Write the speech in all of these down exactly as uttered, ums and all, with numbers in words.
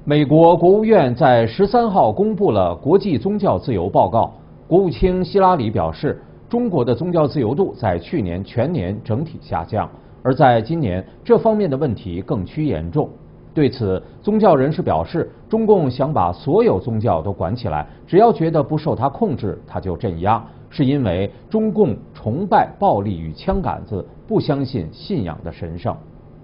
美国国务院在十三号公布了国际宗教自由报告。国务卿希拉里表示，中国的宗教自由度在去年全年整体下降，而在今年这方面的问题更趋严重。对此，宗教人士表示，中共想把所有宗教都管起来，只要觉得不受他控制，他就镇压，是因为中共崇拜暴力与枪杆子，不相信信仰的神圣。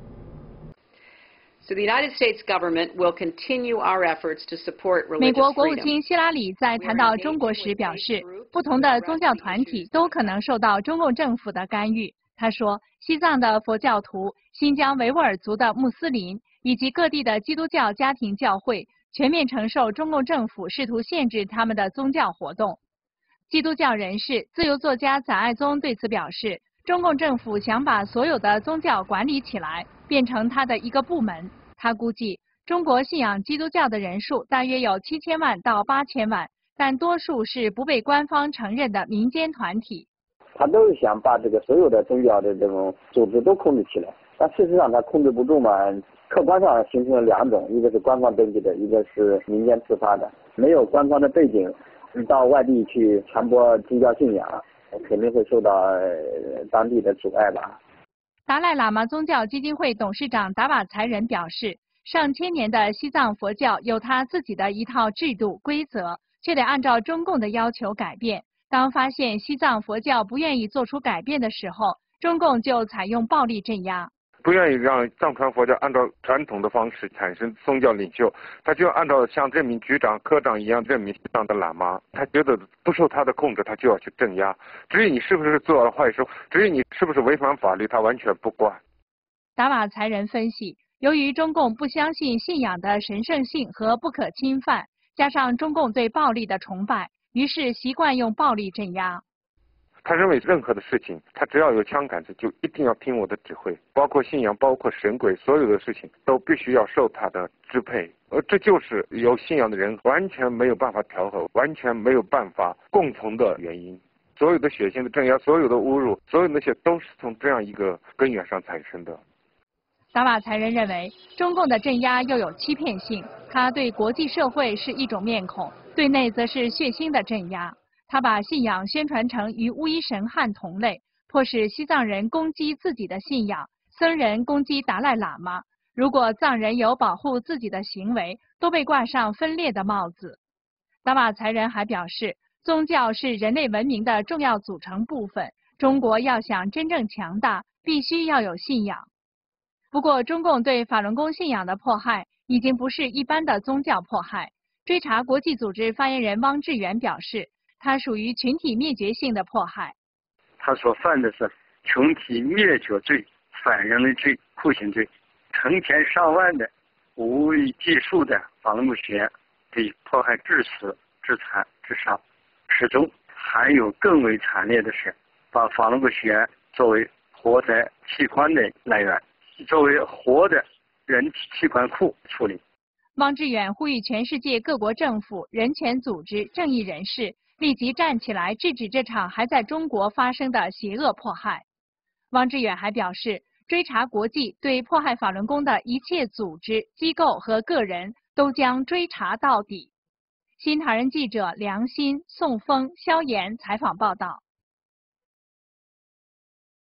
美国国务卿希拉里在谈到中国时表示，不同的宗教团体都可能受到中共政府的干预。他说，西藏的佛教徒、新疆维吾尔族的穆斯林以及各地的基督教家庭教会全面承受中共政府试图限制他们的宗教活动。基督教人士、自由作家载爱宗对此表示，中共政府想把所有的宗教管理起来，变成他的一个部门。他估计，中国信仰基督教的人数大约有七千万到八千万，但多数是不被官方承认的民间团体。 他都是想把这个所有的宗教的这种组织都控制起来，但事实上他控制不住嘛。客观上形成了两种，一个是官方登记的，一个是民间自发的。没有官方的背景，到外地去传播宗教信仰，肯定会受到当地的阻碍吧。 达赖喇嘛宗教基金会董事长达瓦才仁表示，上千年的西藏佛教有他自己的一套制度规则，却得按照中共的要求改变。当发现西藏佛教不愿意做出改变的时候，中共就采用暴力镇压。 不愿意让藏传佛教按照传统的方式产生宗教领袖，他就按照像任命局长、科长一样任命西藏的喇嘛。他觉得不受他的控制，他就要去镇压。至于你是不是做了坏事，至于你是不是违反法律，他完全不管。 达瓦才仁分析，由于中共不相信信仰的神圣性和不可侵犯，加上中共对暴力的崇拜，于是习惯用暴力镇压。 他认为任何的事情，他只要有枪杆子，就一定要听我的指挥，包括信仰，包括神鬼，所有的事情都必须要受他的支配。而这就是有信仰的人完全没有办法调和，完全没有办法共同的原因。所有的血腥的镇压，所有的侮辱，所有那些都是从这样一个根源上产生的。 达瓦才仁认为，中共的镇压又有欺骗性，他对国际社会是一种面孔，对内则是血腥的镇压。他把信仰宣传成与巫医神汉同类，迫使西藏人攻击自己的信仰，僧人攻击达赖喇嘛。如果藏人有保护自己的行为，都被挂上分裂的帽子。达瓦才仁还表示，宗教是人类文明的重要组成部分，中国要想真正强大，必须要有信仰。不过，中共对法轮功信仰的迫害已经不是一般的宗教迫害。追查国际组织发言人汪志远表示，它属于群体灭绝性的迫害。 他所犯的是群体灭绝罪、反人类罪、酷刑罪，成千上万的无以计数的法轮功学员被迫害致死、致残、致伤。其中还有更为惨烈的是，把法轮功学员作为活摘器官的来源，作为活的人体器官库处理。 汪志远呼吁全世界各国政府、人权组织、正义人士立即站起来制止这场还在中国发生的邪恶迫害。汪志远还表示，追查国际对迫害法轮功的一切组织、机构和个人都将追查到底。新唐人记者梁鑫、宋峰、萧炎采访报道。